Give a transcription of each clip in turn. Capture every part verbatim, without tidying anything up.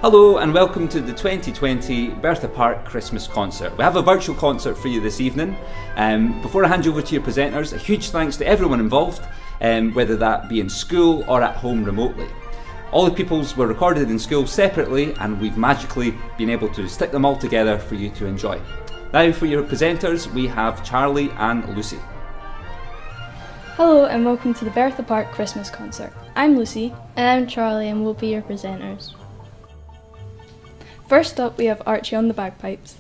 Hello and welcome to the twenty twenty Bertha Park Christmas concert. We have a virtual concert for you this evening. Um, before I hand you over to your presenters, a huge thanks to everyone involved, um, whether that be in school or at home remotely. All the pupils were recorded in school separately and we've magically been able to stick them all together for you to enjoy. Now for your presenters, we have Charlie and Lucy. Hello and welcome to the Bertha Park Christmas concert. I'm Lucy. And I'm Charlie and we'll be your presenters. First up we have Archie on the bagpipes.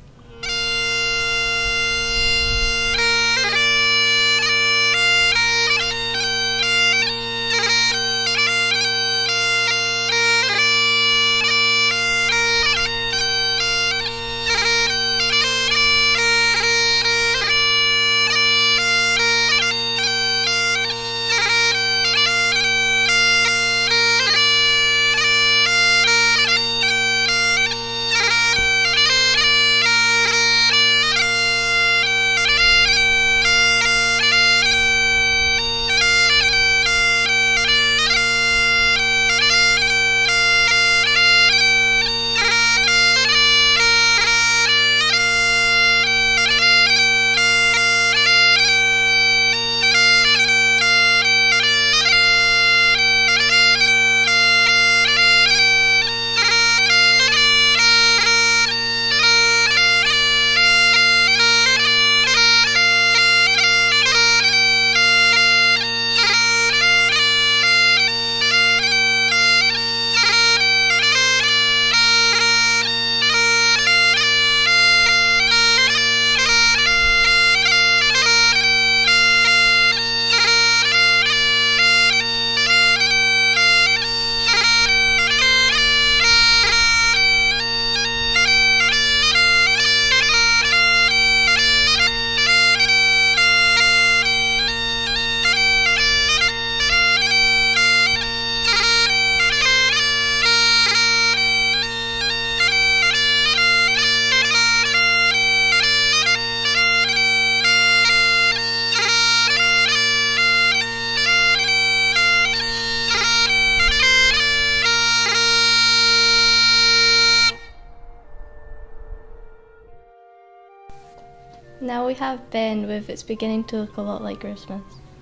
Now we have Ben with It's Beginning to Look a Lot Like Christmas.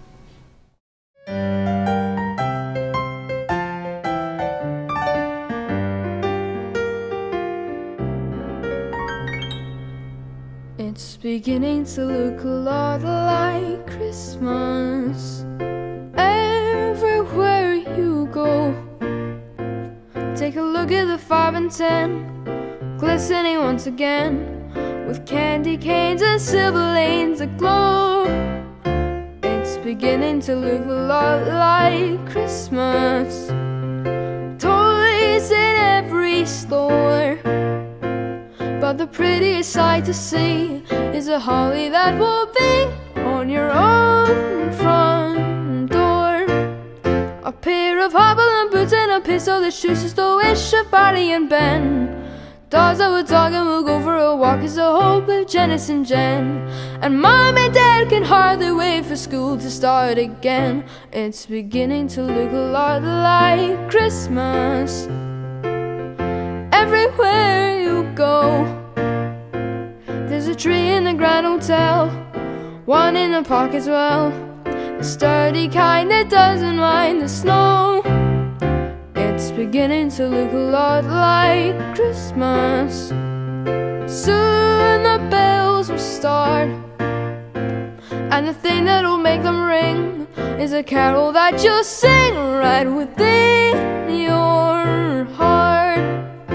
It's beginning to look a lot like Christmas everywhere you go. Take a look at the five and ten, glistening once again, with candy canes and silver lanes aglow. It's beginning to look a lot like Christmas, toys in every store. But the prettiest sight to see is a holly that will be on your own front door. A pair of hobble boots and a pistol that shoots just a wish of Barney and Ben. Dogs that will talk and we'll go for a walk is the hope of Janice and Jen. And Mom and Dad can hardly wait for school to start again. It's beginning to look a lot like Christmas everywhere you go. There's a tree in the Grand Hotel, one in the park as well, the sturdy kind that doesn't mind the snow. It's beginning to look a lot like Christmas. Soon the bells will start, and the thing that'll make them ring is a carol that you'll sing right within your heart.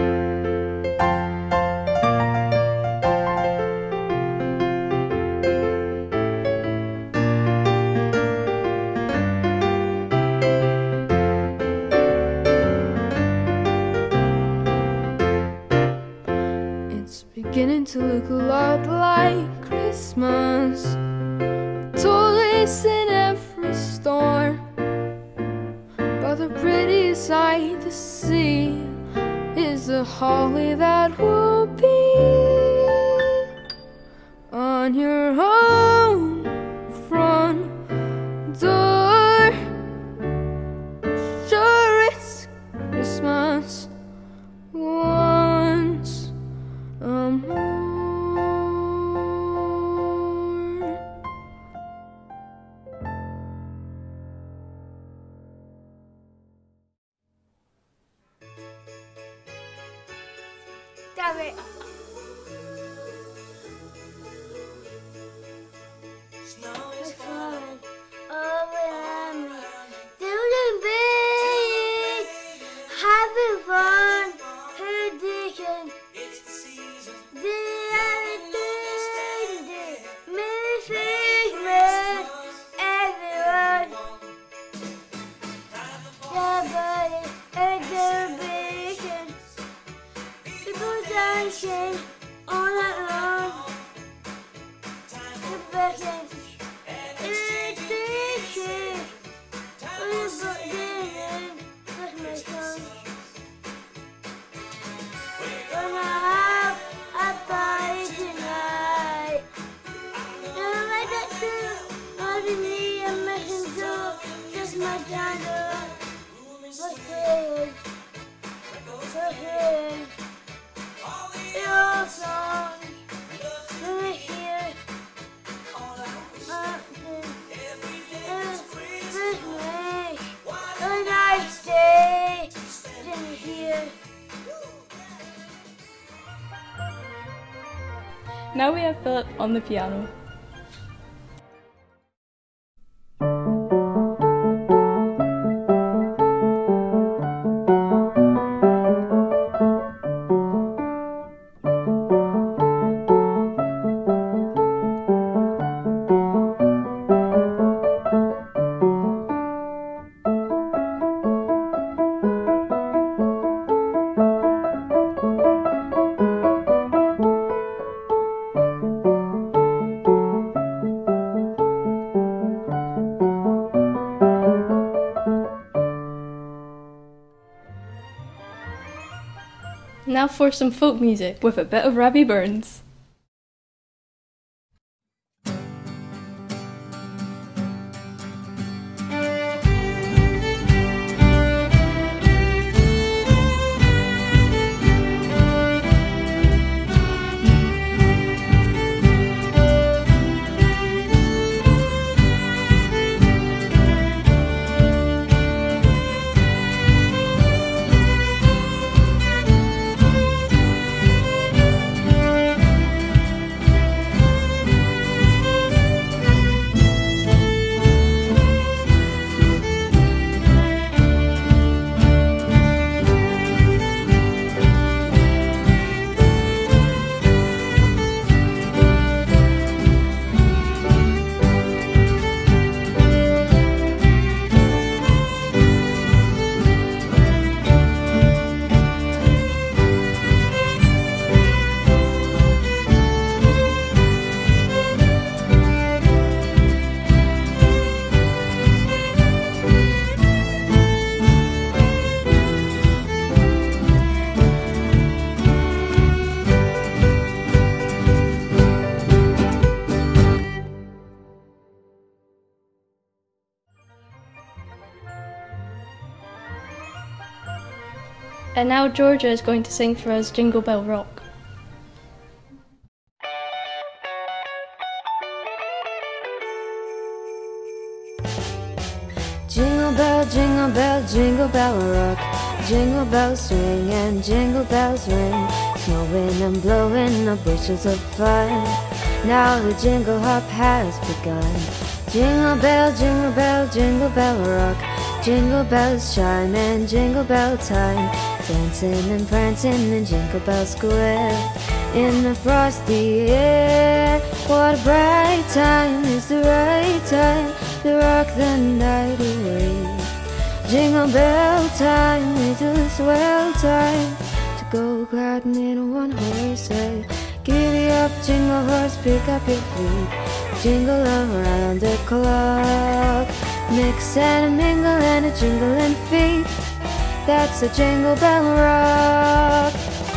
Beginning to look a lot like Christmas, toys in every store. But the prettiest sight to see is the holly that will be on your own front door. Sure, it's Christmas. Whoa. Damn it. My phone over me. Doing big. Having fun. Addiction. The everything. Many figures. Everyone. The body. Exhibition. People dancing all night long. The person is addicted. Only but living with my son. Gonna have a party tonight. Never mind that too. Nothing me a messenger. Just my candle. What's good? What's good? Your song. Let me hear. A nice day. Let me hear. Now we have Philip on the piano. Now for some folk music with a bit of Robbie Burns. And now Georgia is going to sing for us Jingle Bell Rock. Jingle bell, jingle bell, jingle bell rock. Jingle bells swing and jingle bells ring. Snowing and blowing up bushels of fun. Now the jingle hop has begun. Jingle bell, jingle bell, jingle bell rock. Jingle bells chime and jingle bell time. Dancing and prancing in Jingle Bell Square. In the frosty air. What a bright time, is the right time to rock the night away. Jingle bell time, it's a swell time to go gliding in a one-horse sleigh. Giddy up, jingle horse, pick up your feet. Jingle around the clock. Mix and a mingle and a jingling feet. That's a Jingle Bell Rock.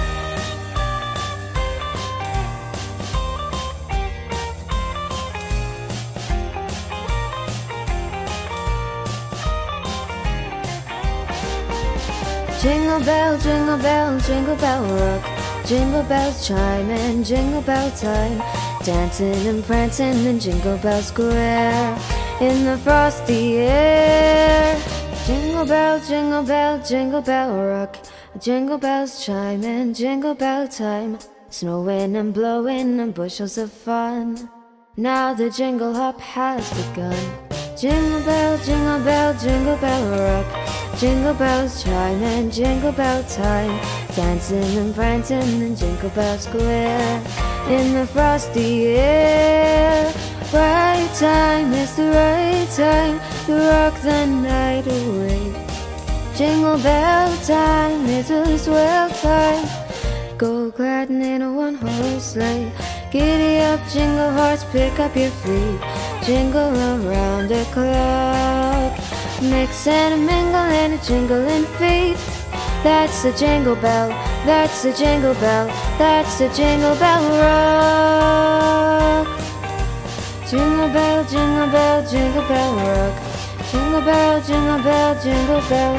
Jingle bell, jingle bell, jingle bell rock. Jingle bells chime and jingle bell time. Dancing and prancing in Jingle Bell Square. In the frosty air. Jingle bell, jingle bell, jingle bell rock. Jingle bells chime in jingle bell time, snowing and blowing and bushels of fun. Now the jingle hop has begun. Jingle bell, jingle bell, jingle bell rock. Jingle bells chime in jingle bell time, dancing and prancing in Jingle Bell Square. In the frosty air, right time is the right time to rock the night away. Jingle bell time is a swell time, go gliding in a one-horse sleigh. Giddy up, jingle horse, pick up your feet, jingle around the clock. Mix and a mingle and a jingling feet. That's the jingle bell, that's the jingle bell, that's the jingle bell rock. Jingle bell, jingle bell, jingle bell rock. Jingle bell, jingle bell, jingle bell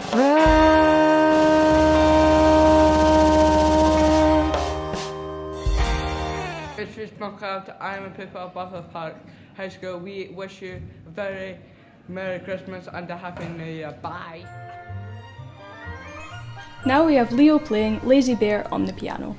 rock. It's just Knockout. I am a pupil of Bertha Park High School. We wish you a very Merry Christmas and a Happy New Year. Bye. Now we have Leo playing Lazy Bear on the piano.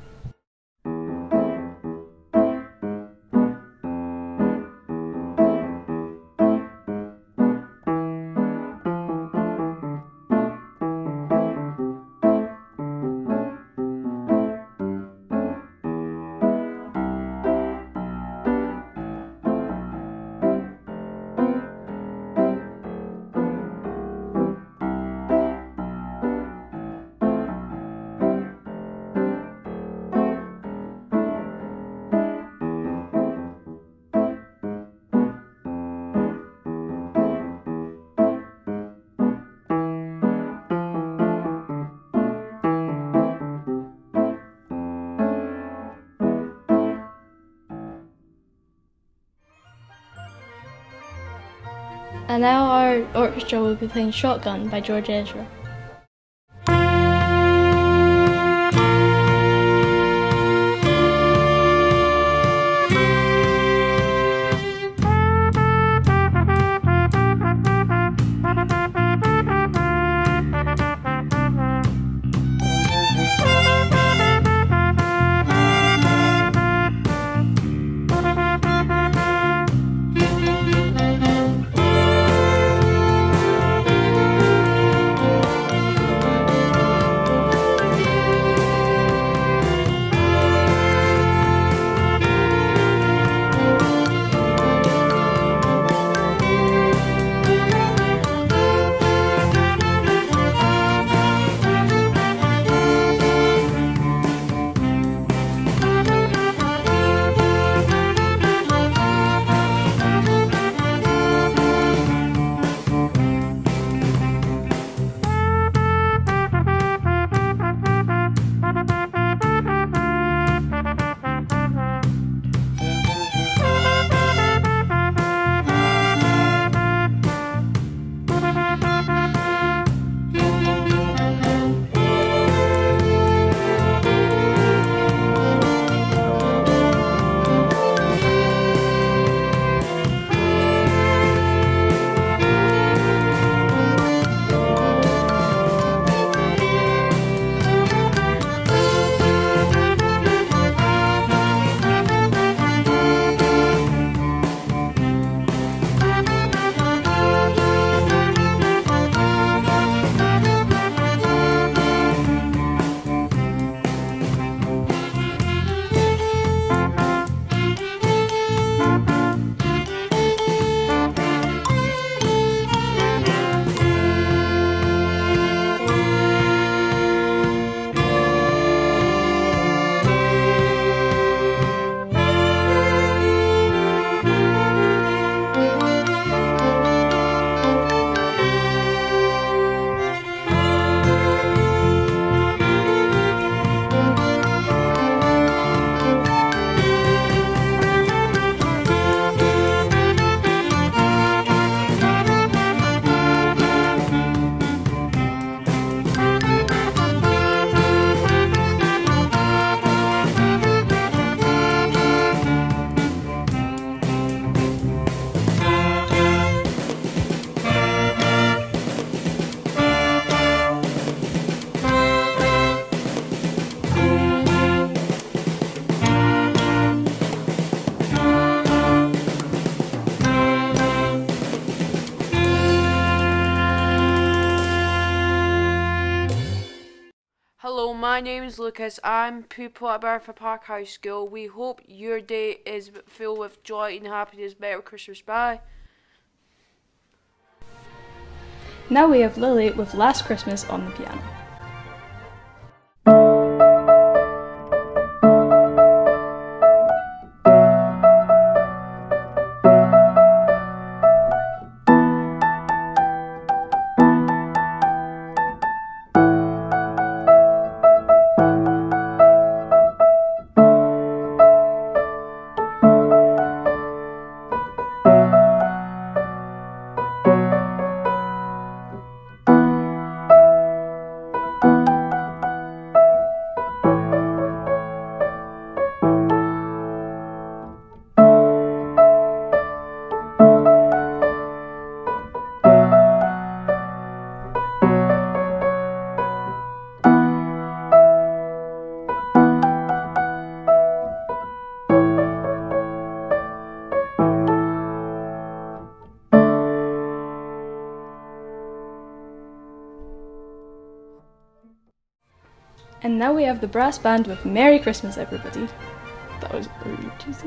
And now our orchestra will be playing Shotgun by George Ezra. my name is Lucas. I'm pupil at Bertha Park High School. We hope your day is filled with joy and happiness. Merry Christmas. Bye. Now we have Lily with Last Christmas on the piano. And now we have the brass band with Merry Christmas, everybody. That was really cheesy.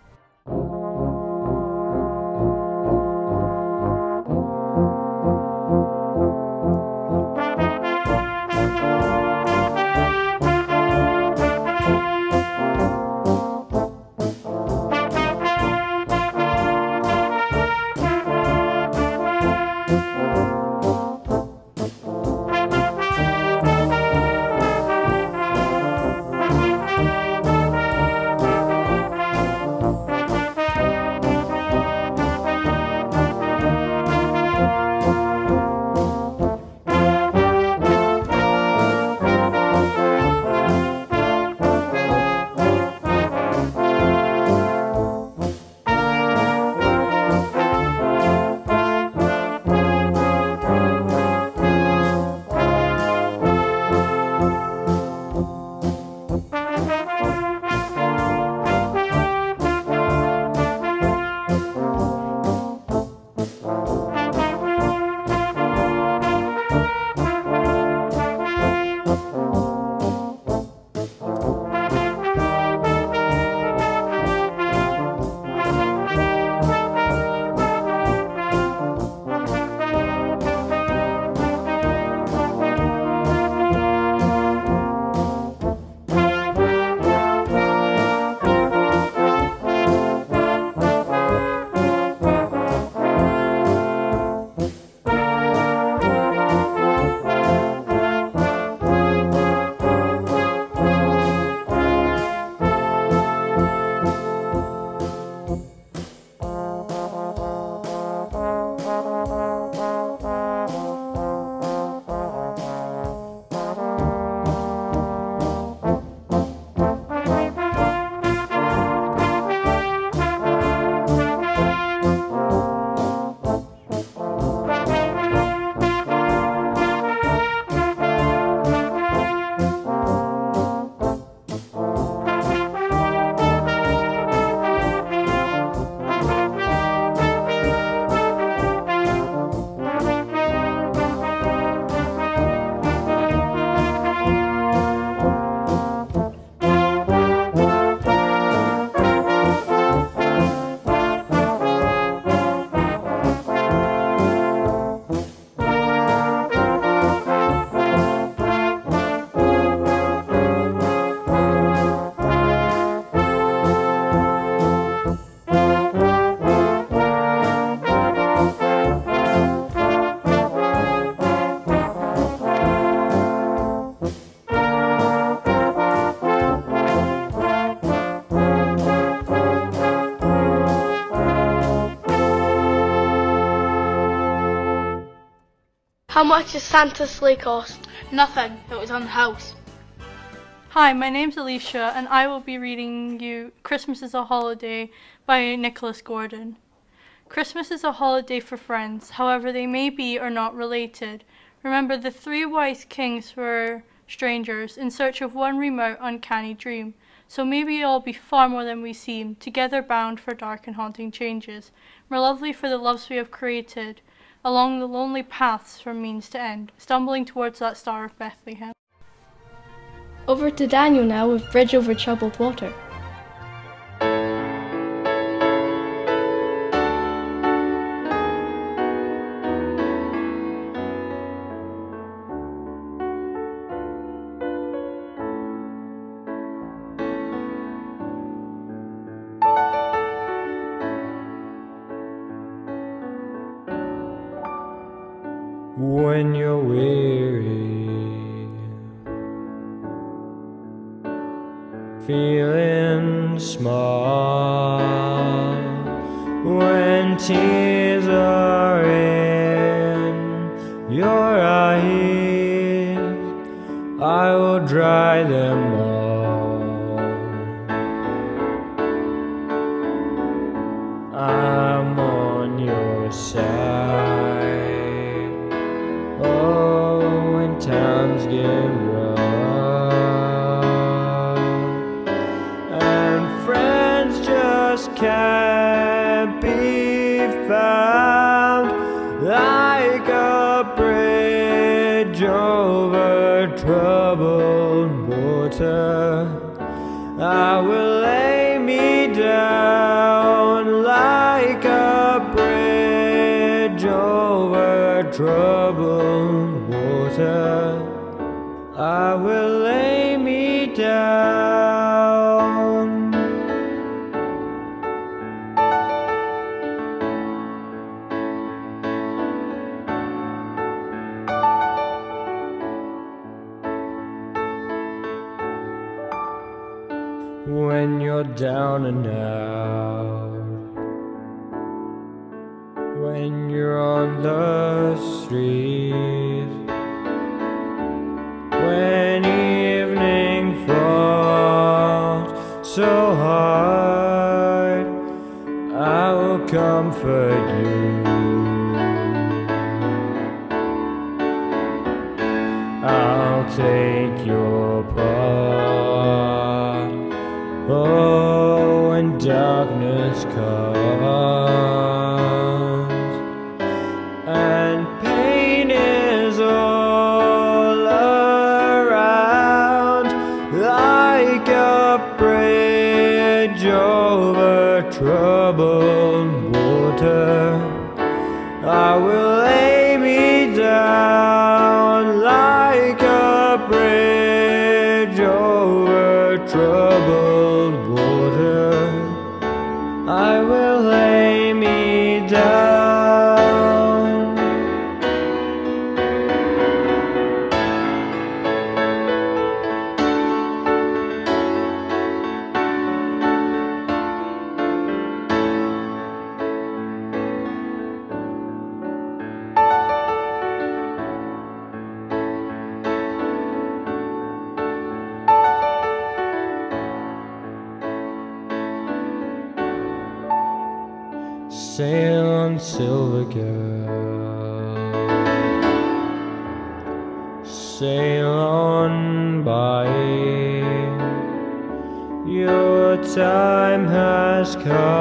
How much does Santa's sleigh cost? Nothing, it was on the house. Hi, my name's Alicia and I will be reading you Christmas is a Holiday by Nicholas Gordon. Christmas is a holiday for friends, however they may be or not related. Remember, the three wise kings were strangers in search of one remote, uncanny dream. So may we all be far more than we seem, together bound for dark and haunting changes, more lovely for the loves we have created, along the lonely paths from means to end, stumbling towards that star of Bethlehem. Over to Daniel now with Bridge Over Troubled Water. When you're weary, feeling small, when tears are in your eyes, I will dry them all. I'm on your side. Oh, when times get rough and friends just can't be found, like a bridge over troubled water, I will lay me down like a bridge over troubled water. I will lay me down. When you're down and out, when you're on the street, when evening falls so hard, I will comfort you. I'll take your part. Oh, when darkness comes and pain is all around, like a bridge over troubled water, I will lay me down like a bridge over troubled water. I will lay me down. Sail on, silver girl, sail on by. Your time has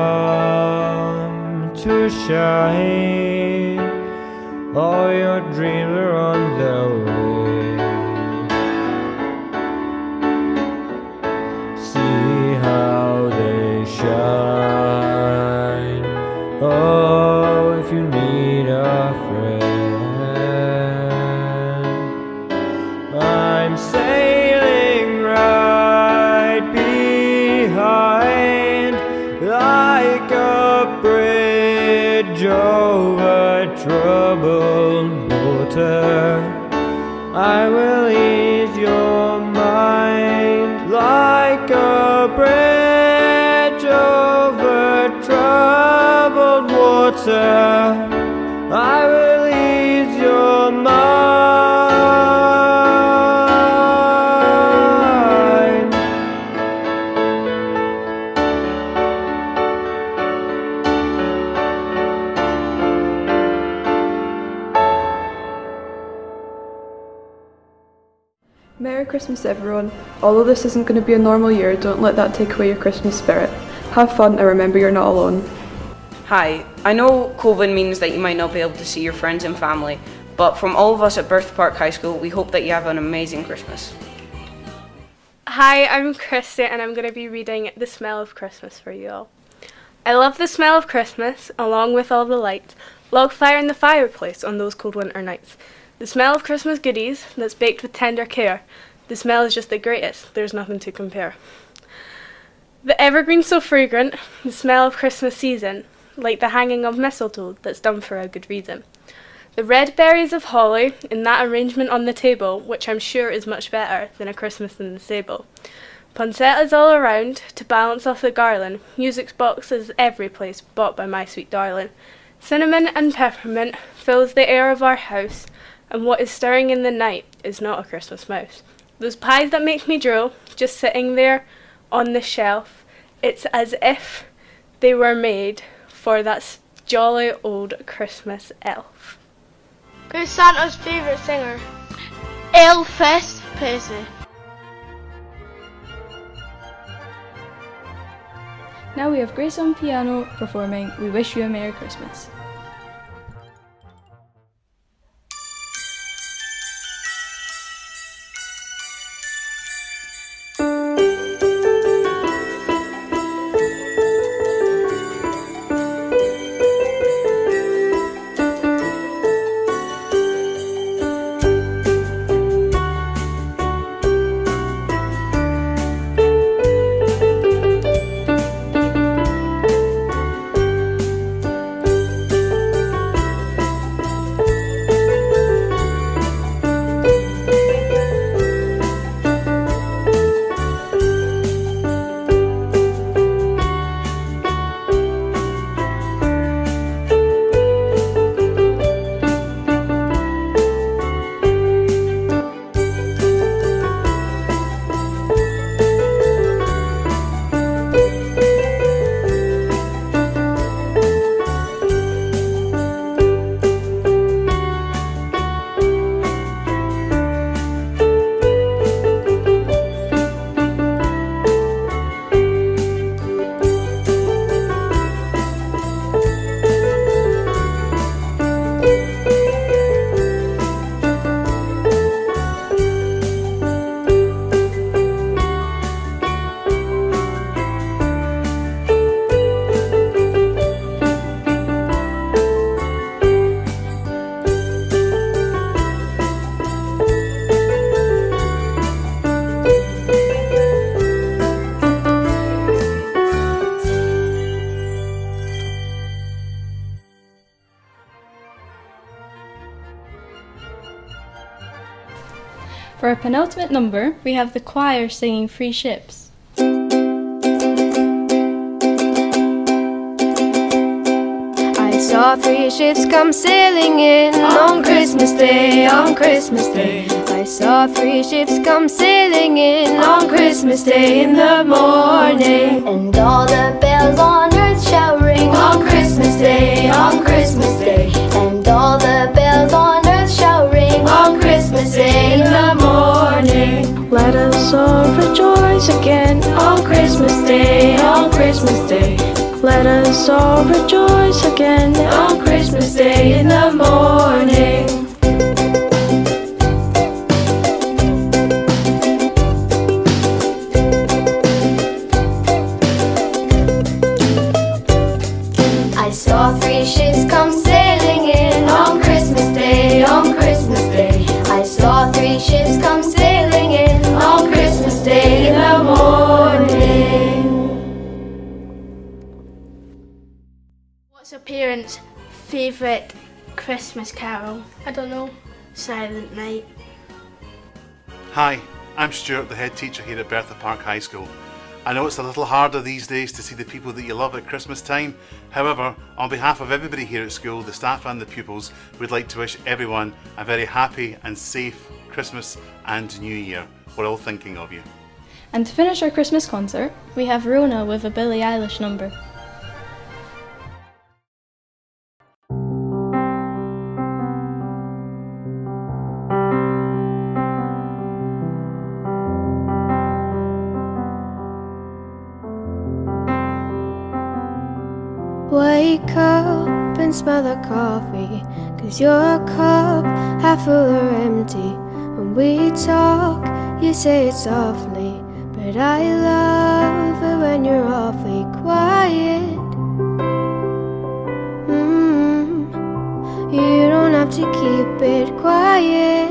come to shine. All your dreams are on their way. See how they shine. Oh, if you need a friend, I'm sailing right behind, like a bridge over troubled water. I will ease your mind, like a bridge over troubled water. I will ease your mind. Merry Christmas, everyone. Although this isn't going to be a normal year, don't let that take away your Christmas spirit. Have fun and remember you're not alone. Hi, I know COVID means that you might not be able to see your friends and family, but from all of us at Bertha Park High School, we hope that you have an amazing Christmas. Hi, I'm Christy and I'm going to be reading The Smell of Christmas for you all. I love the smell of Christmas, along with all the lights, log fire in the fireplace on those cold winter nights. The smell of Christmas goodies that's baked with tender care. The smell is just the greatest, there's nothing to compare. The evergreen so fragrant, the smell of Christmas season, like the hanging of mistletoe that's done for a good reason. The red berries of holly in that arrangement on the table, which I'm sure is much better than a Christmas in the stable. Poinsettias all around to balance off the garland, music boxes every place bought by my sweet darling. Cinnamon and peppermint fills the air of our house, and what is stirring in the night is not a Christmas mouse. Those pies that make me drool, just sitting there on the shelf, it's as if they were made for that jolly old Christmas elf. Who's Santa's favourite singer? Elvis Presley. Now we have Grace on piano performing We Wish You a Merry Christmas. For our penultimate number, we have the choir singing Three Ships. I saw three ships come sailing in on Christmas Day, on Christmas Day. I saw three ships come sailing in on Christmas Day in the morning. And all the bells on earth shall ring on Christmas Day, on Christmas Day. And all the bells on earth shall ring on Christmas Day in the morning. Let us all rejoice again on Christmas Day, on Christmas Day. Let us all rejoice again on Christmas Day in the morning. I saw three ships come sailing in on Christmas Day, on Christmas Day. I saw three ships come sailing in on Christmas Day in the morning. What's your parents' favourite Christmas carol? I don't know. Silent Night. Hi, I'm Stuart, the head teacher here at Bertha Park High School. I know it's a little harder these days to see the people that you love at Christmas time. However, on behalf of everybody here at school, the staff and the pupils, we'd like to wish everyone a very happy and safe Christmas and New Year. We're all thinking of you. And to finish our Christmas concert, we have Rona with a Billie Eilish number. Wake up and smell the coffee, 'cause your cup half full or empty. When we talk, you say it softly, but I love it when you're awfully quiet. Mm, you don't have to keep it quiet.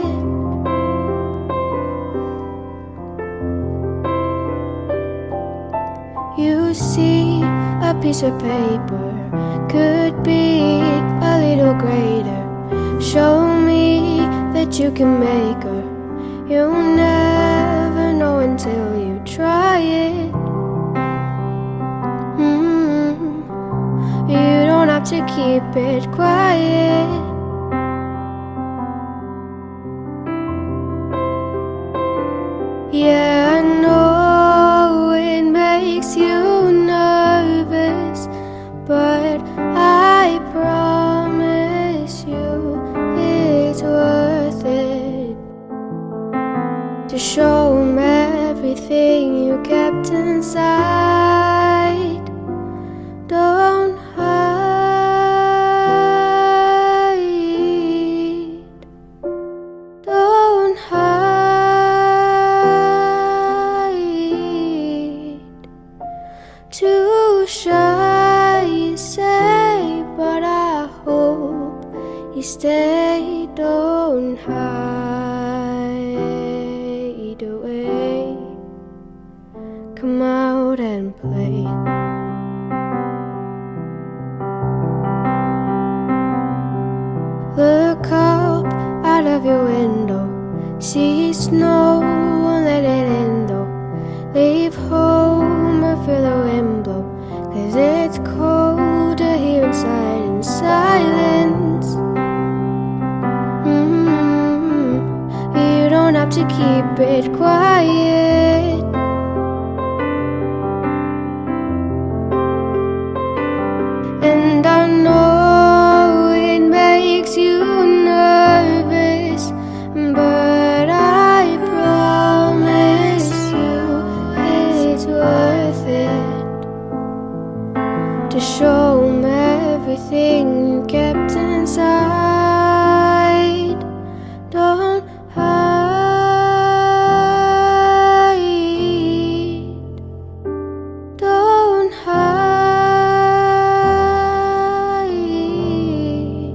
You see, a piece of paper could be a little greater. Show me that you can make her. You'll never know until you try it. Mm, you don't have to keep it quiet. Yeah, I know it makes you nervous, but I promise you it's worth it to show 'em everything you kept inside. Don't hide, don't hide. Too shy, you say, but I hope you stay. Don't hide away. Come out and play. Look up out of your window, see snow, won't let it in though. Leave home or feel the wind blow, 'cause it's colder here inside in silence. Mm-hmm. You don't have to keep it quiet. And I know it makes you nervous, but I promise you it's worth it to show 'em everything you kept inside. Don't hide, don't hide.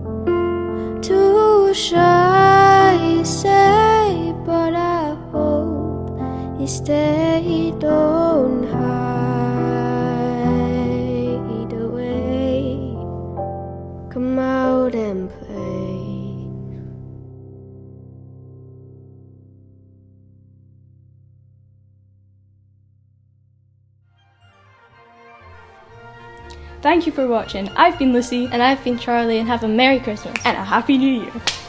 Too shy, you say, but I hope you stay. Don't hide away. Come out and play. Thank you for watching. I've been Lucy. And I've been Charlie, and have a Merry Christmas. And a Happy New Year.